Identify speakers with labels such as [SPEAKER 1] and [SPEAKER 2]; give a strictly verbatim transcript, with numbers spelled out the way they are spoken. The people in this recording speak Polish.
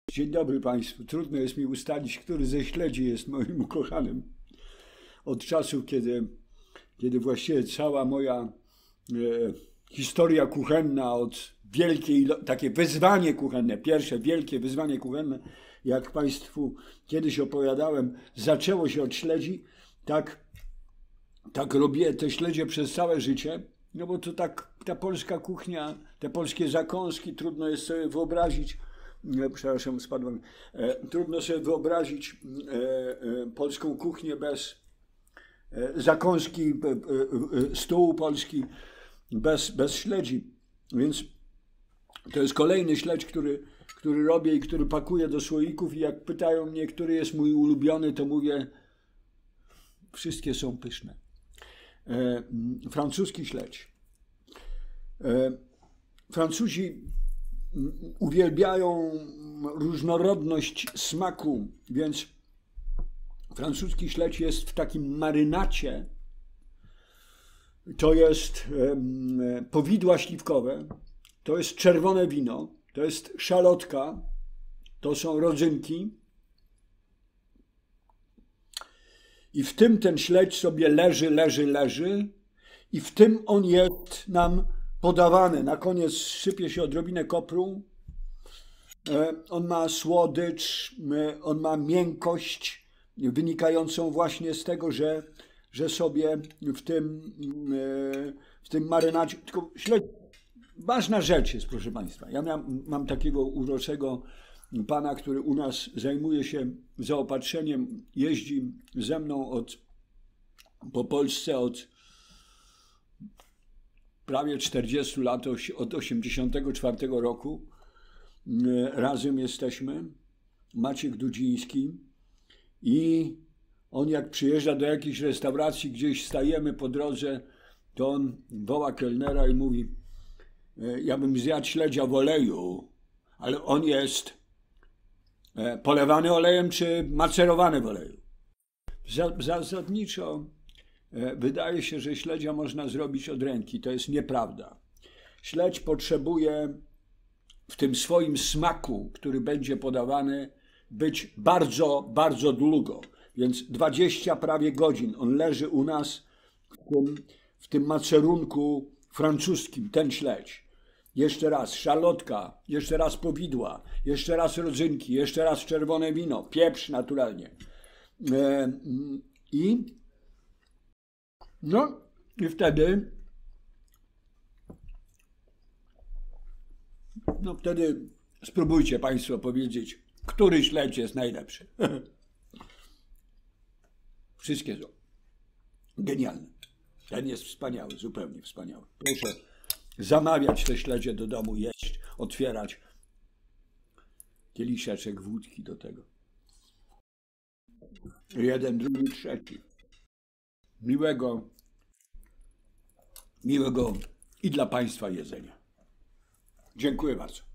[SPEAKER 1] Dzień dobry Państwu. Trudno jest mi ustalić, który ze śledzi jest moim ukochanym. Od czasu, kiedy, kiedy właściwie cała moja e, historia kuchenna, od wielkiej, takie wyzwanie kuchenne, pierwsze wielkie wyzwanie kuchenne, jak Państwu kiedyś opowiadałem, zaczęło się od śledzi, tak, tak robię te śledzie przez całe życie, no bo to tak ta polska kuchnia, te polskie zakąski, trudno jest sobie wyobrazić, przepraszam, spadłem. E, trudno sobie wyobrazić e, e, polską kuchnię bez e, zakąski, e, e, stół polski, bez, bez śledzi. Więc to jest kolejny śledź, który, który robię i który pakuję do słoików. I jak pytają mnie, który jest mój ulubiony, to mówię, wszystkie są pyszne. E, francuski śledź. E, Francuzi uwielbiają różnorodność smaku, więc francuski śledź jest w takim marynacie. To jest um, powidła śliwkowe, to jest czerwone wino, to jest szalotka, to są rodzynki. I w tym ten śledź sobie leży, leży, leży i w tym on jest nam podawany. Na koniec sypie się odrobinę kopru. On ma słodycz, on ma miękkość wynikającą właśnie z tego, że, że sobie w tym, w tym marynacie... Tylko śledź, ważna rzecz jest, proszę Państwa. Ja miałem, mam takiego uroczego pana, który u nas zajmuje się zaopatrzeniem, jeździ ze mną od, po Polsce od prawie czterdziestu lat, od osiemdziesiątego czwartego roku. Razem jesteśmy, Maciek Dudziński, i on jak przyjeżdża do jakiejś restauracji, gdzieś stajemy po drodze, to on woła kelnera i mówi, ja bym zjadł śledzia w oleju, ale on jest polewany olejem czy macerowany w oleju. Zasadniczo wydaje się, że śledzia można zrobić od ręki. To jest nieprawda. Śledź potrzebuje w tym swoim smaku, który będzie podawany, być bardzo, bardzo długo. Więc dwadzieścia prawie godzin on leży u nas w tym, w tym macerunku francuskim, ten śledź. Jeszcze raz szalotka, jeszcze raz powidła, jeszcze raz rodzynki, jeszcze raz czerwone wino, pieprz naturalnie. I no i wtedy, no wtedy spróbujcie Państwo powiedzieć, który śledź jest najlepszy. Wszystkie są genialne. Ten jest wspaniały, zupełnie wspaniały. Proszę zamawiać te śledzie do domu, jeść, otwierać. Kieliszeczek wódki do tego. Jeden, drugi, trzeci. Miłego, miłego i dla Państwa jedzenia. Dziękuję bardzo.